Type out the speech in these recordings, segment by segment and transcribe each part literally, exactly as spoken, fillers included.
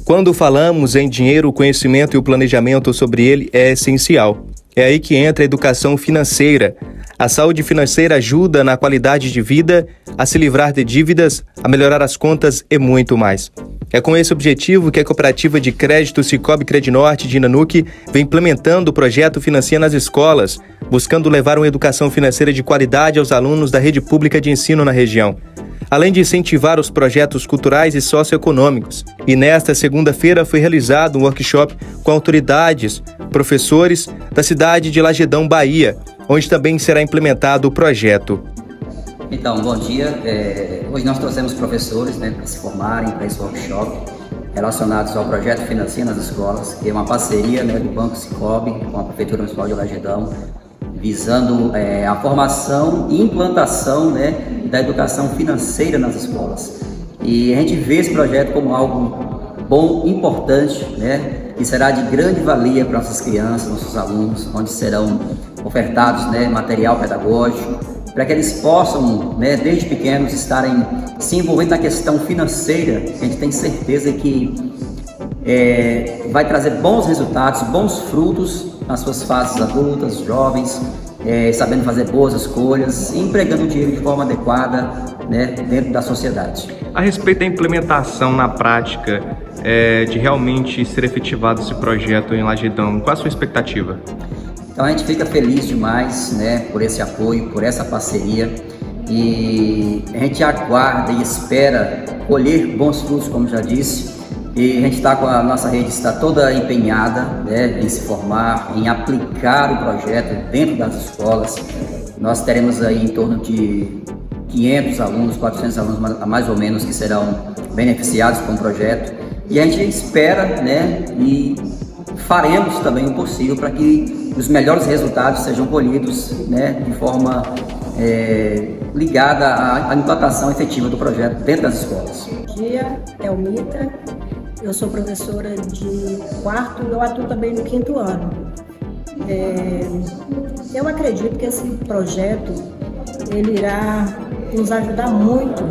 Quando falamos em dinheiro, o conhecimento e o planejamento sobre ele é essencial. É aí que entra a educação financeira. A saúde financeira ajuda na qualidade de vida, a se livrar de dívidas, a melhorar as contas e muito mais. É com esse objetivo que a Cooperativa de Crédito Sicoob Credinorte de Nanuque vem implementando o projeto Financia nas escolas, buscando levar uma educação financeira de qualidade aos alunos da rede pública de ensino na região, além de incentivar os projetos culturais e socioeconômicos. E nesta segunda-feira foi realizado um workshop com autoridades, professores da cidade de Lagedão, Bahia, onde também será implementado o projeto. Então, bom dia. É, hoje nós trouxemos professores, né, para se formarem para esse workshop relacionados ao projeto Financia nas Escolas, que é uma parceria, né, do Banco Sicoob com a Prefeitura Municipal de Lagedão, visando é, a formação e implantação, né, da educação financeira nas escolas. E a gente vê esse projeto como algo bom, importante, né, que será de grande valia para nossas crianças, nossos alunos, onde serão ofertados, né, material pedagógico, para que eles possam, né, desde pequenos, estarem se envolvendo na questão financeira. A gente tem certeza que é, vai trazer bons resultados, bons frutos nas suas fases adultas, jovens, é, sabendo fazer boas escolhas, empregando o dinheiro de forma adequada, né, dentro da sociedade. A respeito da implementação na prática, é, de realmente ser efetivado esse projeto em Lagedão, qual a sua expectativa? Então a gente fica feliz demais, né, por esse apoio, por essa parceria, e a gente aguarda e espera colher bons frutos, como já disse, e a gente está com a nossa rede está toda empenhada, né, em se formar, em aplicar o projeto dentro das escolas. Nós teremos aí em torno de quinhentos alunos, quatrocentos alunos mais ou menos que serão beneficiados com o projeto, e a gente espera, né, e faremos também o possível para que os melhores resultados sejam colhidos, né, de forma é, ligada à, à implantação efetiva do projeto dentro das escolas. Bom dia, Elmita. Eu sou professora de quarto e eu atuo também no quinto ano. É, eu acredito que esse projeto ele irá nos ajudar muito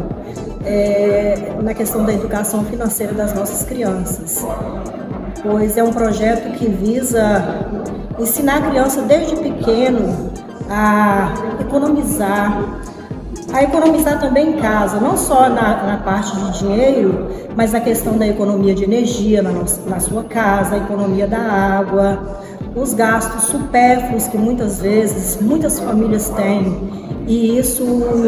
é, na questão da educação financeira das nossas crianças, pois é um projeto que visa ensinar a criança desde pequeno a economizar, a economizar também em casa, não só na, na parte de dinheiro, mas na questão da economia de energia na, nossa, na sua casa, a economia da água, os gastos supérfluos que muitas vezes, muitas famílias têm, e isso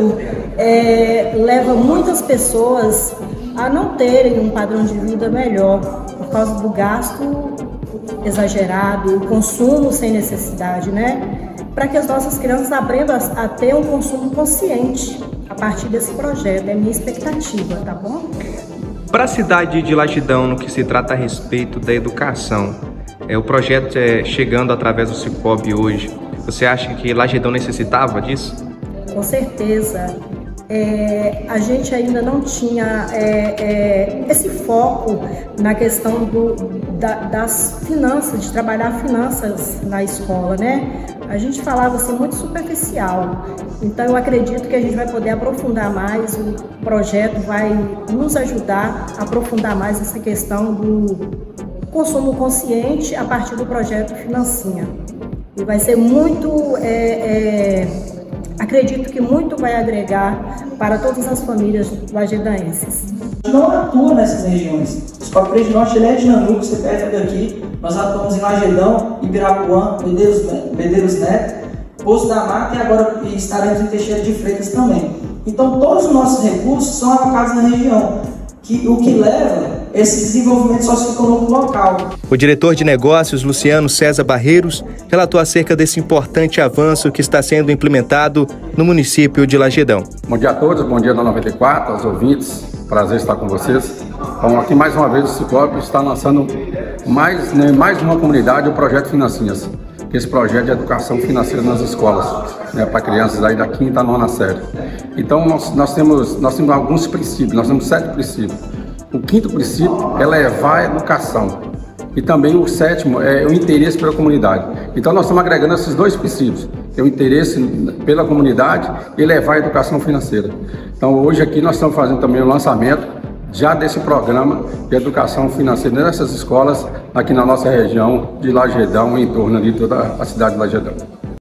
é, leva muitas pessoas a não terem um padrão de vida melhor, por causa do gasto exagerado, o consumo sem necessidade, né? Para que as nossas crianças aprendam a, a ter um consumo consciente a partir desse projeto. É a minha expectativa, tá bom? Para a cidade de Lagedão, no que se trata a respeito da educação, é, o projeto é chegando através do Sicoob hoje, você acha que Lagedão necessitava disso? Com certeza. É, a gente ainda não tinha é, é, esse foco na questão do, da, das finanças, de trabalhar finanças na escola, né? A gente falava assim muito superficial, então eu acredito que a gente vai poder aprofundar mais, o projeto vai nos ajudar a aprofundar mais essa questão do consumo consciente a partir do projeto Financia. E vai ser muito... É, é, acredito que muito vai agregar para todas as famílias lagedaenses. Não atua nessas regiões. O Sicoob Credinorte ele é de Nanuque, você perto daqui. Nós atuamos em Lagedão, Ibirapuã, Medeiros, Medeiros Neto, Poço da Mata e agora estaremos em Teixeira de Freitas também. Então todos os nossos recursos são alocados na região, que, o que leva esse desenvolvimento socioeconômico local. O diretor de negócios, Luciano César Barreiros, relatou acerca desse importante avanço que está sendo implementado no município de Lagedão. Bom dia a todos, bom dia da noventa e quatro, aos ouvintes, prazer estar com vocês. Então, aqui mais uma vez o Sicoob está lançando mais, né, mais uma comunidade, o projeto Financias, que é esse projeto de educação financeira nas escolas, né, para crianças aí da quinta à nona série. Então nós, nós, temos, nós temos alguns princípios, nós temos sete princípios. O quinto princípio é levar a educação. E também o sétimo é o interesse pela comunidade. Então nós estamos agregando esses dois princípios, que é o interesse pela comunidade e levar a educação financeira. Então hoje aqui nós estamos fazendo também o lançamento já desse programa de educação financeira nessas escolas aqui na nossa região de Lagedão e em torno de toda a cidade de Lagedão.